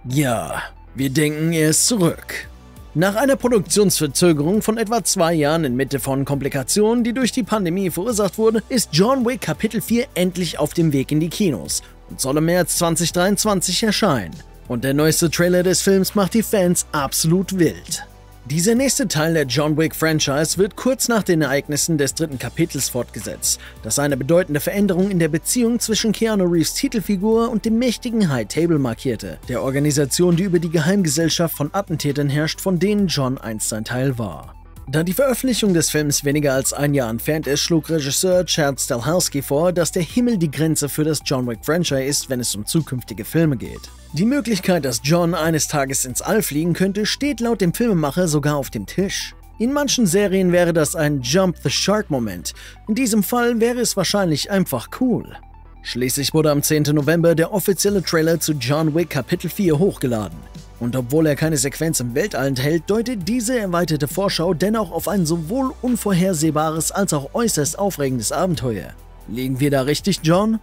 Ja, wir denken, er ist zurück. Nach einer Produktionsverzögerung von etwa 2 Jahren inmitten von Komplikationen, die durch die Pandemie verursacht wurde, ist John Wick Kapitel 4 endlich auf dem Weg in die Kinos und soll im März 2023 erscheinen. Und der neueste Trailer des Films macht die Fans absolut wild. Dieser nächste Teil der John Wick-Franchise wird kurz nach den Ereignissen des 3. Kapitels fortgesetzt, das eine bedeutende Veränderung in der Beziehung zwischen Keanu Reeves Titelfigur und dem mächtigen High Table markierte, der Organisation, die über die Geheimgesellschaft von Attentätern herrscht, von denen John einst ein Teil war. Da die Veröffentlichung des Films weniger als ein Jahr entfernt ist, schlug Regisseur Chad Stahelski vor, dass der Himmel die Grenze für das John Wick-Franchise ist, wenn es um zukünftige Filme geht. Die Möglichkeit, dass John eines Tages ins All fliegen könnte, steht laut dem Filmemacher sogar auf dem Tisch. In manchen Serien wäre das ein Jump-the-Shark-Moment. In diesem Fall wäre es wahrscheinlich einfach cool. Schließlich wurde am 10. November der offizielle Trailer zu John Wick Kapitel 4 hochgeladen. Und obwohl er keine Sequenz im Weltall enthält, deutet diese erweiterte Vorschau dennoch auf ein sowohl unvorhersehbares als auch äußerst aufregendes Abenteuer. Liegen wir da richtig, John?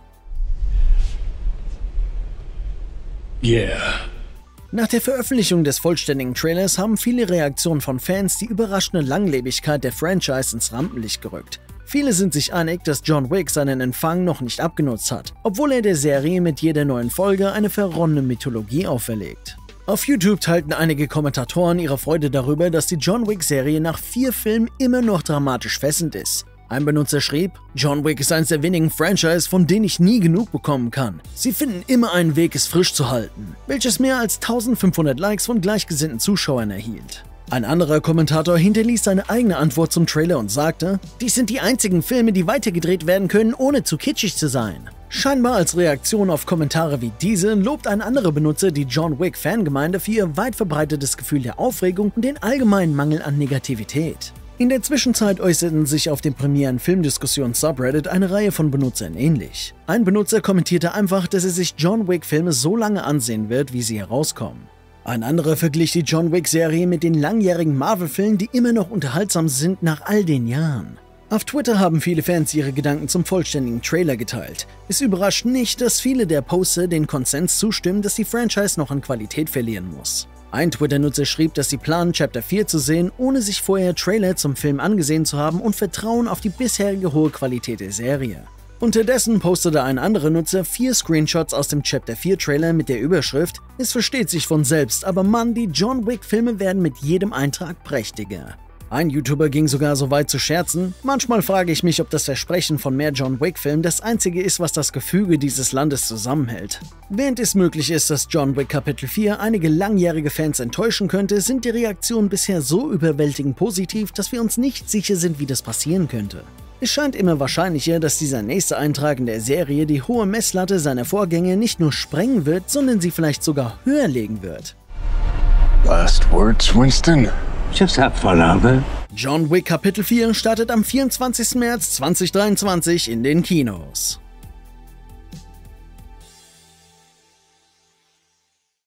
Yeah. Nach der Veröffentlichung des vollständigen Trailers haben viele Reaktionen von Fans die überraschende Langlebigkeit der Franchise ins Rampenlicht gerückt. Viele sind sich einig, dass John Wick seinen Empfang noch nicht abgenutzt hat, obwohl er der Serie mit jeder neuen Folge eine verronnene Mythologie auferlegt. Auf YouTube teilten einige Kommentatoren ihre Freude darüber, dass die John Wick-Serie nach 4 Filmen immer noch dramatisch fesselnd ist. Ein Benutzer schrieb: John Wick ist eines der wenigen Franchise, von denen ich nie genug bekommen kann. Sie finden immer einen Weg, es frisch zu halten, welches mehr als 1500 Likes von gleichgesinnten Zuschauern erhielt. Ein anderer Kommentator hinterließ seine eigene Antwort zum Trailer und sagte: Dies sind die einzigen Filme, die weitergedreht werden können, ohne zu kitschig zu sein. Scheinbar als Reaktion auf Kommentare wie diese lobt ein anderer Benutzer die John Wick-Fangemeinde für ihr weit verbreitetes Gefühl der Aufregung und den allgemeinen Mangel an Negativität. In der Zwischenzeit äußerten sich auf dem Premieren Filmdiskussion-Subreddit eine Reihe von Benutzern ähnlich. Ein Benutzer kommentierte einfach, dass er sich John Wick-Filme so lange ansehen wird, wie sie herauskommen. Ein anderer verglich die John Wick-Serie mit den langjährigen Marvel-Filmen, die immer noch unterhaltsam sind nach all den Jahren. Auf Twitter haben viele Fans ihre Gedanken zum vollständigen Trailer geteilt. Es überrascht nicht, dass viele der Poster den Konsens zustimmen, dass die Franchise noch an Qualität verlieren muss. Ein Twitter-Nutzer schrieb, dass sie planen, Chapter 4 zu sehen, ohne sich vorher Trailer zum Film angesehen zu haben, und vertrauen auf die bisherige hohe Qualität der Serie. Unterdessen postete ein anderer Nutzer 4 Screenshots aus dem Chapter 4 Trailer mit der Überschrift: Es versteht sich von selbst, aber Mann, die John Wick-Filme werden mit jedem Eintrag prächtiger. Ein YouTuber ging sogar so weit zu scherzen: Manchmal frage ich mich, ob das Versprechen von mehr John Wick-Filmen das einzige ist, was das Gefüge dieses Landes zusammenhält. Während es möglich ist, dass John Wick Kapitel 4 einige langjährige Fans enttäuschen könnte, sind die Reaktionen bisher so überwältigend positiv, dass wir uns nicht sicher sind, wie das passieren könnte. Es scheint immer wahrscheinlicher, dass dieser nächste Eintrag in der Serie die hohe Messlatte seiner Vorgänge nicht nur sprengen wird, sondern sie vielleicht sogar höher legen wird. Last words, Winston? Just have fun, Albert. John Wick Kapitel 4 startet am 24. März 2023 in den Kinos.